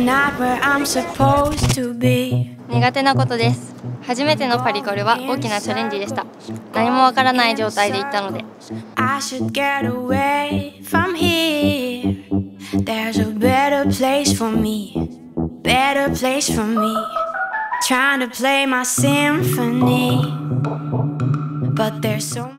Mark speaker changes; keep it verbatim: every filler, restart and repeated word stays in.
Speaker 1: I'm not where I'm supposed to be.
Speaker 2: 苦手なことです。初めてのパリコレは大きなチャレンジでした。何もわからない状態で行ったので。
Speaker 1: I should get away from here. There's a better place for me. Better place for me. Trying to play my symphony, but there's so